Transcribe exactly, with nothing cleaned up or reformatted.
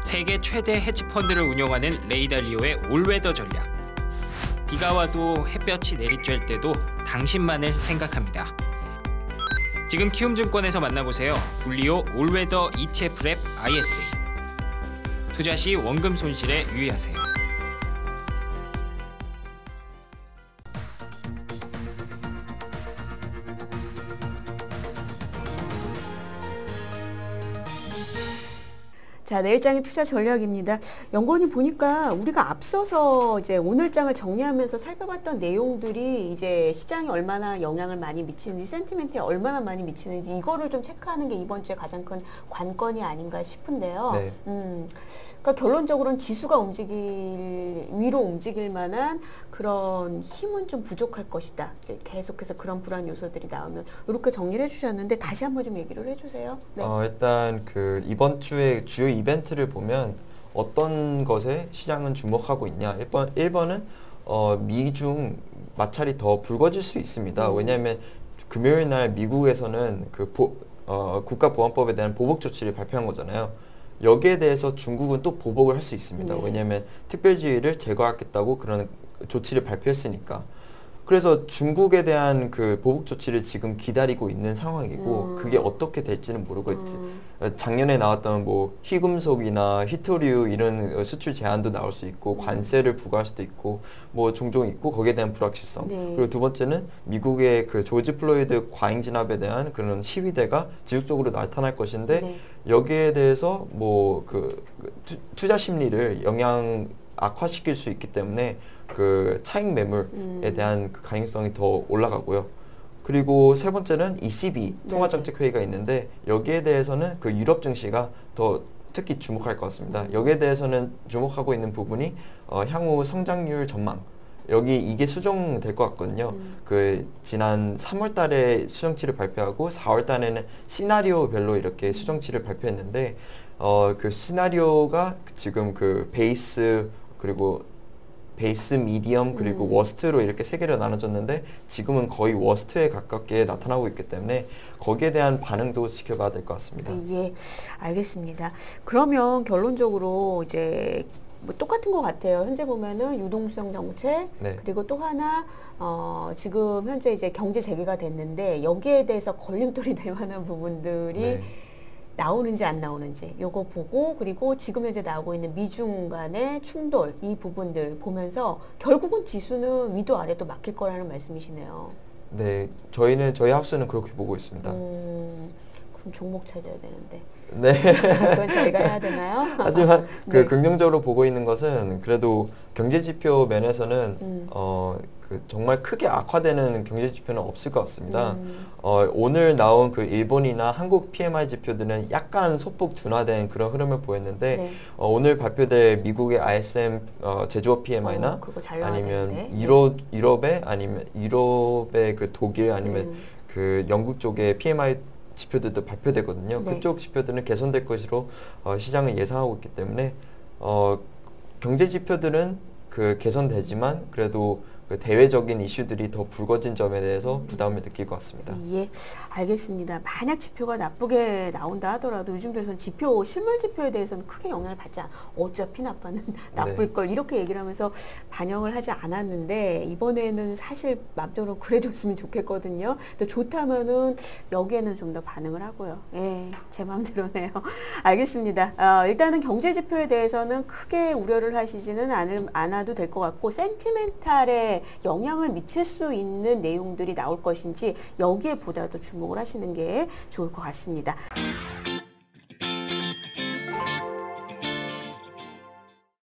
세계 최대 헤지펀드를 운영하는 레이달리오의 올웨더 전략. 비가 와도 햇볕이 내리쬐을 때도 당신만을 생각합니다. 지금 키움증권에서 만나보세요. 불리오 올웨더 이티에프 랩 아이에스에이. 투자 시 원금 손실에 유의하세요. 자, 내일장의 투자 전략입니다. 연구원이 보니까 우리가 앞서서 이제 오늘장을 정리하면서 살펴봤던 내용들이 이제 시장에 얼마나 영향을 많이 미치는지, 센티멘트에 얼마나 많이 미치는지 이거를 좀 체크하는 게 이번 주에 가장 큰 관건이 아닌가 싶은데요. 네. 음, 그러니까 결론적으로는 지수가 움직일 위로 움직일 만한 그런 힘은 좀 부족할 것이다. 이제 계속해서 그런 불안 요소들이 나오면 이렇게 정리를 해주셨는데 다시 한번 좀 얘기를 해주세요. 네. 어, 일단 그 이번 주에 주요 이벤트를 보면 어떤 것에 시장은 주목하고 있냐. 일 번, 일 번은 어, 미중 마찰이 더 불거질 수 있습니다. 음. 왜냐하면 금요일 날 미국에서는 그 보, 어, 국가보안법에 대한 보복 조치를 발표한 거잖아요. 여기에 대해서 중국은 또 보복을 할 수 있습니다. 네. 왜냐하면 특별지위를 제거하겠다고 그런 조치를 발표했으니까. 그래서 중국에 대한 그 보복 조치를 지금 기다리고 있는 상황이고 음. 그게 어떻게 될지는 모르고 있지. 음. 작년에 나왔던 뭐 희금속이나 휘토류 이런 수출 제한도 나올 수 있고 음. 관세를 부과할 수도 있고 뭐 종종 있고 거기에 대한 불확실성. 네. 그리고 두 번째는 미국의 그 조지 플로이드 과잉 진압에 대한 그런 시위대가 지속적으로 나타날 것인데 네. 여기에 대해서 뭐 그 투자 심리를 영향 악화시킬 수 있기 때문에 그 차익 매물에 음. 대한 그 가능성이 더 올라가고요. 그리고 세 번째는 이씨비 네. 통화정책회의가 있는데 여기에 대해서는 그 유럽 증시가 더 특히 주목할 것 같습니다. 음. 여기에 대해서는 주목하고 있는 부분이 어, 향후 성장률 전망. 여기 이게 수정될 것 같거든요. 음. 그 지난 삼월 달에 수정치를 발표하고 사월 달에는 시나리오별로 이렇게 수정치를 발표했는데 어, 그 시나리오가 지금 그 베이스 그리고 베이스, 미디엄, 그리고 음. 워스트로 이렇게 세 개로 나눠졌는데 지금은 거의 워스트에 가깝게 나타나고 있기 때문에 거기에 대한 반응도 지켜봐야 될 것 같습니다. 예, 알겠습니다. 그러면 결론적으로 이제 뭐 똑같은 것 같아요. 현재 보면은 유동성 정책, 네. 그리고 또 하나 어, 지금 현재 이제 경제 재개가 됐는데 여기에 대해서 걸림돌이 될 만한 부분들이 네. 나오는지 안 나오는지 요거 보고, 그리고 지금 현재 나오고 있는 미중 간의 충돌 이 부분들 보면서 결국은 지수는 위도 아래도 막힐 거라는 말씀이시네요. 네, 저희는 저희 하우스는 그렇게 보고 있습니다. 음, 그럼 종목 찾아야 되는데. 네. 그건 저희가 해야 되나요? 하지만 그 네. 긍정적으로 보고 있는 것은 그래도 경제 지표 면에서는 음. 어, 그 정말 크게 악화되는 경제 지표는 없을 것 같습니다. 음. 어, 오늘 나온 그 일본이나 한국 피엠아이 지표들은 약간 소폭 둔화된 그런 흐름을 보였는데 네. 어, 오늘 발표될 미국의 아이에스엠 어, 제조업 피엠아이나 어, 그거 잘 나와야 아니면 되는데. 유럽 유럽의 아니면 유럽의 그 독일 아니면 음. 그 영국 쪽의 피엠아이 지표들도 발표되거든요. 네. 그쪽 지표들은 개선될 것으로 어, 시장은 예상하고 있기 때문에 어, 경제 지표들은 그 개선되지만 그래도 그 대외적인 이슈들이 더 불거진 점에 대해서 부담을 느낄 것 같습니다. 예, 알겠습니다. 만약 지표가 나쁘게 나온다 하더라도 요즘 들어서는 지표, 실물 지표에 대해서는 크게 영향을 받지 않아. 어차피 나빠는 나쁠 네. 걸 이렇게 얘기를 하면서 반영을 하지 않았는데 이번에는 사실 마음대로 그래줬으면 좋겠거든요. 또 좋다면은 여기에는 좀 더 반응을 하고요. 예, 제 마음대로네요. 알겠습니다. 어, 일단은 경제 지표에 대해서는 크게 우려를 하시지는 않을, 않아도 될 것 같고 센티멘탈에 영향을 미칠 수 있는 내용들이 나올 것인지 여기에 보다 더 주목을 하시는 게 좋을 것 같습니다.